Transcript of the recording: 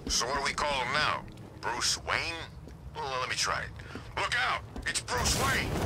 So what do we call him now? Bruce Wayne? Well, let me try it. Look out! It's Bruce Wayne!